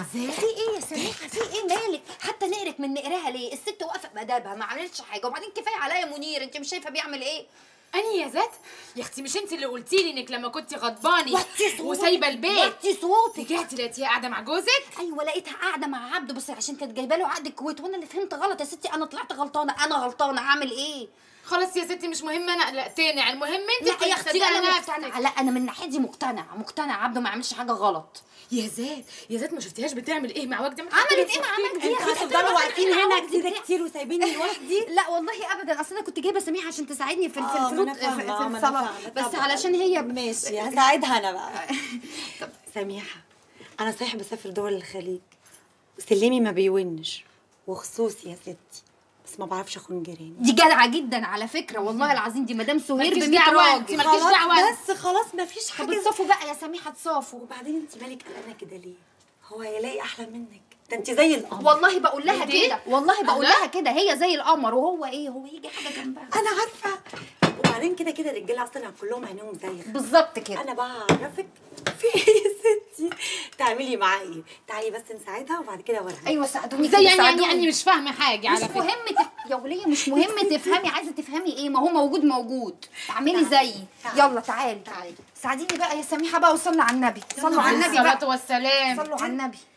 سميحه في ايه يا سميحه؟ في ايه مالك؟ حتى نقرك من نقرها ليه؟ الست واقفه بادابها ما عملتش حاجه، وبعدين كفايه عليا منير، انت مش شايفه بيعمل ايه؟ اني يا ذات يا اختي، مش انت اللي قلتي لي انك لما كنتي غضباني وسايبه البيت وطي صوتك رجعتي لقيتيها قاعده مع جوزك؟ ايوه لقيتها قاعده مع عبده، بس عشان كانت جايبه له عقد الكويت وانا اللي فهمت غلط يا ستي. انا طلعت غلطانه، انا غلطانه، اعمل ايه؟ خلاص يا ستي مش مهم انا قلقتني، المهم انت لا يا اختي انا نفسك. مقتنعه، لا انا من ناحيتي مقتنعه عبده ما عملش حاجه غلط. يا ذات ما شفتيهاش بتعمل ايه مع وجدي؟ عملت ايه؟ ما عملت ايه؟ انتوا هتفضلوا واقفين هنا كده كتير وسايبيني لوحدي؟ لا والله ابدا، اصل انا كنت جايبه سميحه عشان تساعدني في ما الفلوس أنا في فاهمة، الصلاه، بس علشان هي ماشي هساعدها انا بقى. طب سميحه، انا صحيح بسافر دول الخليج وسلمي ما بيونش وخصوصي يا ستي، بس ما بعرفش اخون جيراني. دي جدعه جدا على فكره، والله العظيم دي مدام سهير مالكيش ب 100 دعوة، راجل. مالكيش دعوة. بس خلاص ما فيش طب حاجه. تصافوا بقى يا سميحه تصافوا. وبعدين انت مالك قلقانه كده ليه؟ هو هيلاقي احلى منك؟ ده انت زي القمر. والله بقول لها دي؟ كده، والله بقول لها كده، هي زي القمر وهو ايه؟ هو يجي حاجه جنبها. انا عارفه. وبعدين كده كده الرجاله اصلا كلهم عينيهم زيك. بالظبط كده. انا بقى هعرفك في ايه يا ستي تعملي معاه ايه. تعالي بس نساعدها وبعد كده اوريها. ايوه ساعدوني زي كده، ساعدوني. يعني مش فاهمه حاجه مش على فكره. مهم يا وليه مش مهم تفهمي، عايزه تفهمي ايه؟ ما هو موجود. اعملي زيي. يلا تعالي ساعديني بقى يا سميحه بقى، وصلي على النبي. صلوا على النبي بقى. الصلاه والسلام. صلوا على النبي.